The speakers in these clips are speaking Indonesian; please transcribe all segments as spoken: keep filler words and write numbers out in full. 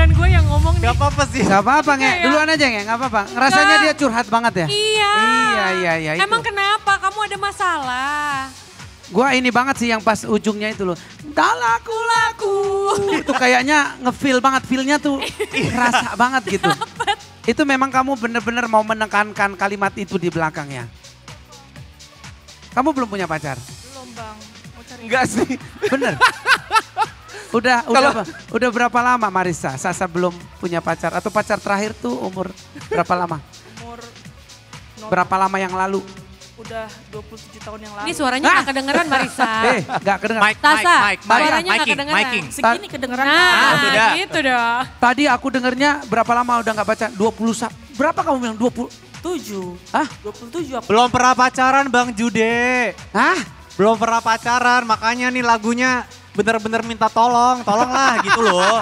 giliran gue yang ngomong nih. Gak apa-apa sih. Gak apa-apa nge, Kayak- duluan aja nge, gak apa-apa. Ngerasanya Nggak. dia curhat banget ya? Iya. Iya, iya, iya. itu. Emang kenapa? Kamu ada masalah? Gua ini banget sih yang pas ujungnya itu loh. Dah laku-laku. Itu kayaknya nge-feel banget, feel-nya tuh kerasa banget gitu. Itu memang kamu bener-bener mau menekankan kalimat itu di belakangnya. Kamu belum punya pacar? Belum bang, mau cari. Enggak sih. Bener? Udah, udah, udah berapa lama Marissa? Sasa belum punya pacar atau pacar terakhir tuh umur berapa lama? Umur no- Berapa lama yang lalu? udah dua puluh tujuh tahun yang lalu. Ini suaranya Ah. gak kedengeran Marissa. Eh, gak kedengar. Mike, Sasa, Mike, Mike, Mike, suaranya gak Miking, kedengeran. Miking. Segini kedengeran. Nah, Ah, sudah. gitu dah. Tadi aku dengernya berapa lama udah gak baca? dua puluh, sa- berapa kamu bilang? dua puluh? tujuh. Hah? dua puluh tujuh apa? Belum pernah pacaran Bang Jude. Hah? Belum pernah pacaran, makanya nih lagunya bener-bener minta tolong. Tolonglah gitu loh.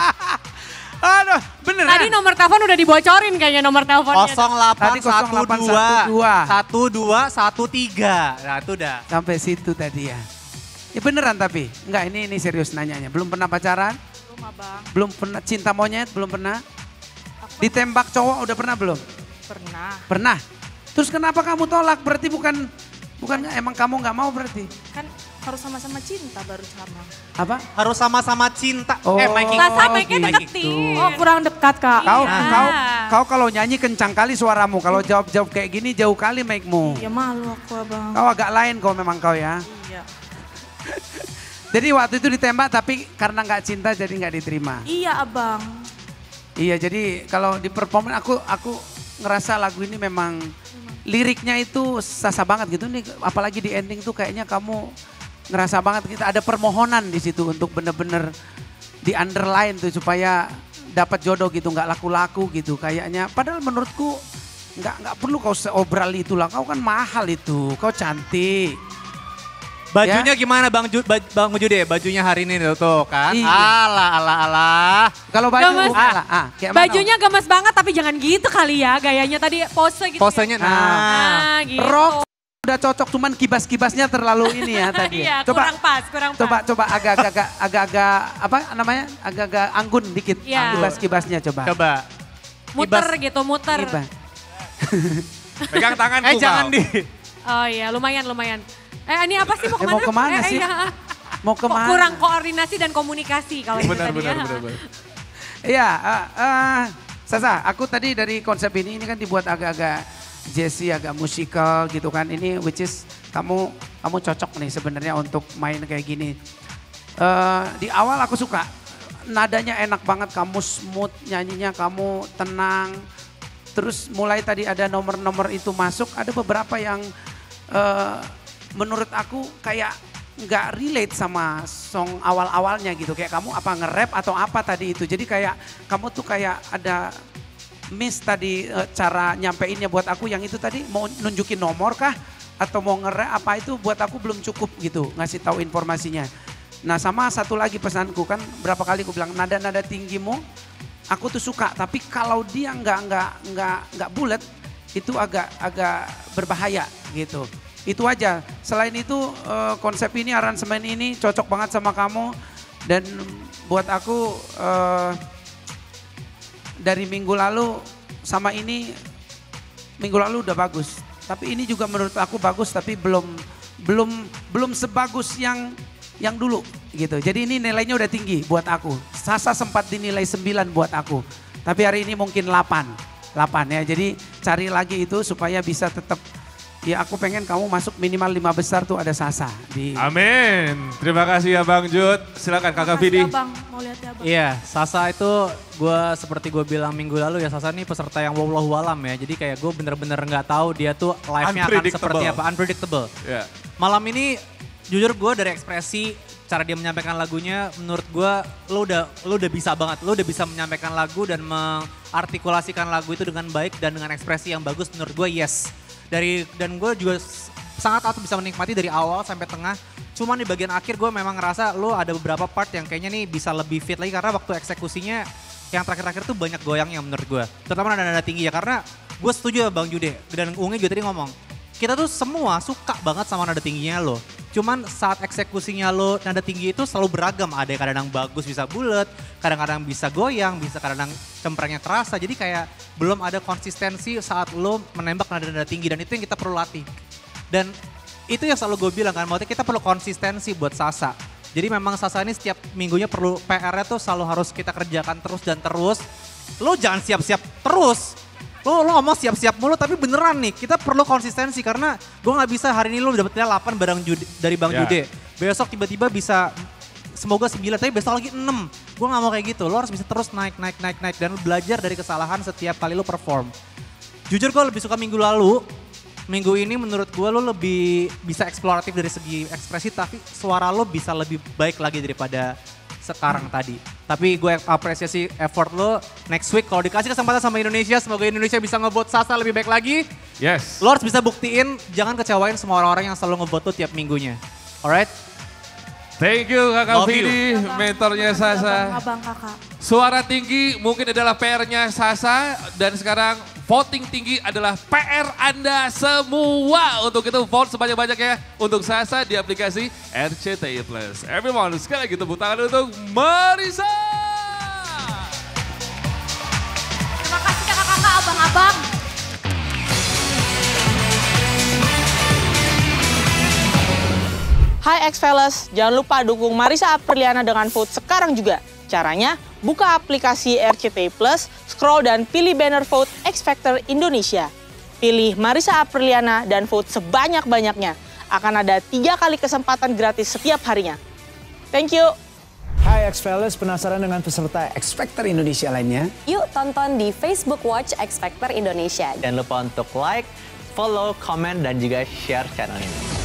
Aduh, bener Tadi nomor telepon udah dibocorin kayaknya nomor teleponnya. nol delapan Tadi satu dua nol delapan satu dua. satu dua satu tiga. Nah itu udah. Sampai situ tadi ya. Ya beneran tapi? Enggak, ini ini serius nanyanya. Belum pernah pacaran? Belum abang. Belum pernah cinta monyet? Belum pernah? Aku Ditembak cowok udah pernah belum? pernah. Pernah. Terus kenapa kamu tolak? Berarti bukan bukan emang kamu nggak mau berarti? Kan harus sama-sama cinta baru sama. Apa? Harus sama-sama cinta. Oh. Eh Miking. Sasa Oh, Mike-nya gitu. deketin. Oh kurang dekat kak. Kau Iya. kau kau kalau nyanyi kencang kali suaramu. Kalau jawab-jawab kayak gini jauh kali mic-mu. Ya malu aku abang. Kau agak lain kau memang kau ya. Iya. Jadi waktu itu ditembak tapi karena nggak cinta jadi nggak diterima. Iya abang. Iya, jadi kalau di perform aku aku ngerasa lagu ini memang liriknya itu sasa banget gitu nih, apalagi di ending tuh kayaknya kamu ngerasa banget kita ada permohonan di situ untuk bener-bener di underline tuh supaya dapat jodoh gitu, nggak laku-laku gitu kayaknya. Padahal menurutku nggak nggak perlu kau seobral itulah, kau kan mahal itu, kau cantik. Bajunya gimana Bang Jude? Bang Jude, bajunya hari ini tuh, tuh kan. Iya. Alah, alah, alah. Kalau baju Gemes. ah, ah, kayak mana? Bajunya gemes banget tapi jangan gitu kali ya. Gayanya tadi pose gitu. Posenya, nah. Nah, gitu. Rok udah cocok, cuman kibas-kibasnya terlalu ini ya tadi. Iya, Coba kurang pas, kurang pas. Coba coba agak-agak agak-agak apa namanya? Agak-agak anggun dikit. Iya. Kibas-kibasnya coba. Coba. Muter Kibas. gitu, muter. Kibas. Pegang tanganku Eh jangan kau. di. Oh iya, lumayan, lumayan. Eh ini apa sih mau Eh, kemana? mau kemana Eh, sih? iya. Mau Kok kemana? kurang koordinasi dan komunikasi kalau itu Benar, tadi benar, ya. benar, benar. Iya, eh, eh, Sasa, aku tadi dari konsep ini ini kan dibuat agak-agak jazzy, agak musikal gitu kan. Ini which is kamu kamu cocok nih sebenarnya untuk main kayak gini. Eh, di awal aku suka nadanya enak banget, kamu smooth nyanyinya, kamu tenang. Terus mulai tadi ada nomor-nomor itu masuk, ada beberapa yang eh, menurut aku kayak nggak relate sama song awal-awalnya gitu. Kayak kamu apa nge-rap atau apa tadi itu. Jadi kayak kamu tuh kayak ada miss tadi eh, cara nyampeinnya buat aku yang itu tadi mau nunjukin nomor kah? Atau mau nge-rap apa itu buat aku belum cukup gitu ngasih tahu informasinya. Nah sama satu lagi pesanku kan berapa kali aku bilang nada-nada tinggimu aku tuh suka. Tapi kalau dia nggak nggak nggak nggak bulat itu agak agak berbahaya gitu. Itu aja. Selain itu eh, konsep ini, aransemen ini cocok banget sama kamu. Dan buat aku eh, dari minggu lalu sama ini, minggu lalu udah bagus. Tapi ini juga menurut aku bagus tapi belum belum belum sebagus yang yang dulu gitu. Jadi ini nilainya udah tinggi buat aku. Sasa sempat dinilai sembilan buat aku. Tapi hari ini mungkin delapan. delapan ya. Jadi cari lagi itu supaya bisa tetap. Ya aku pengen kamu masuk minimal lima besar tuh ada Sasa. Di... Amin. Terima kasih ya Bang Jud. Silakan Kakak Makasih Vidi. abang, mau lihat ya abang. Iya, Sasa itu gue seperti gue bilang minggu lalu ya, Sasa ini peserta yang wallahu alam ya. Jadi kayak gue bener-bener nggak tahu dia tuh live-nya akan seperti apa, unpredictable. Ya. Malam ini jujur gue dari ekspresi cara dia menyampaikan lagunya, menurut gue lo udah lo udah bisa banget, lo udah bisa menyampaikan lagu dan mengartikulasikan lagu itu dengan baik dan dengan ekspresi yang bagus. Menurut gue yes. Dari dan gue juga sangat atau bisa menikmati dari awal sampai tengah. Cuman di bagian akhir gue memang ngerasa lo ada beberapa part yang kayaknya nih bisa lebih fit lagi karena waktu eksekusinya yang terakhir-terakhir tuh banyak goyangnya menurut gue. Terutama nada-nada tinggi ya karena gue setuju ya Bang Jude dan Unge juga tadi ngomong. Kita tuh semua suka banget sama nada tingginya lo. Cuman saat eksekusinya lo nada tinggi itu selalu beragam. Ada yang kadang-kadang bagus bisa bulat, kadang-kadang bisa goyang, bisa kadang-kadang cemprengnya terasa. Jadi kayak belum ada konsistensi saat lo menembak nada-nada tinggi dan itu yang kita perlu latih. Dan itu yang selalu gue bilang kan, maksudnya kita perlu konsistensi buat Sasa. Jadi memang Sasa ini setiap minggunya perlu P R-nya tuh selalu harus kita kerjakan terus dan terus. Lo jangan siap-siap terus. Lo, lo ngomong siap-siap mulu tapi beneran nih kita perlu konsistensi karena gue gak bisa hari ini lo dapetnya delapan barang Jude, dari Bang Ya. Jude. Besok tiba-tiba bisa semoga sembilan tapi besok lagi enam. Gue gak mau kayak gitu, lo harus bisa terus naik, naik, naik, naik dan lo belajar dari kesalahan setiap kali lo perform. Jujur gue lebih suka minggu lalu, minggu ini menurut gue lo lebih bisa eksploratif dari segi ekspresi tapi suara lo bisa lebih baik lagi daripada sekarang hmm. tadi. Tapi gue apresiasi effort lo. Next week kalau dikasih kesempatan sama Indonesia, semoga Indonesia bisa ngevote Sasa lebih baik lagi. Yes. Lo harus bisa buktiin, jangan kecewain semua orang-orang yang selalu ngevote lo tiap minggunya. Alright? Thank you Kakak Love you. Vidi, mentornya Sasa. Abang, abang kakak. Suara tinggi mungkin adalah P R-nya Sasa dan sekarang voting tinggi adalah P R Anda semua. Untuk itu vote sebanyak-banyaknya untuk Sasa di aplikasi R C T I Plus. Everyone, sekali lagi tepuk tangan untuk Marissa. Terima kasih kakak-kakak, abang-abang. Hai X-Fellas, jangan lupa dukung Marissa Apriliana dengan vote sekarang juga. Caranya, buka aplikasi R C T I Plus, scroll dan pilih banner vote X Factor Indonesia. Pilih Marissa Apriliana dan vote sebanyak-banyaknya. Akan ada tiga kali kesempatan gratis setiap harinya. Thank you. Hai X-Fellas, penasaran dengan peserta X Factor Indonesia lainnya? Yuk tonton di Facebook Watch X Factor Indonesia. Jangan lupa untuk like, follow, comment, dan juga share channel ini.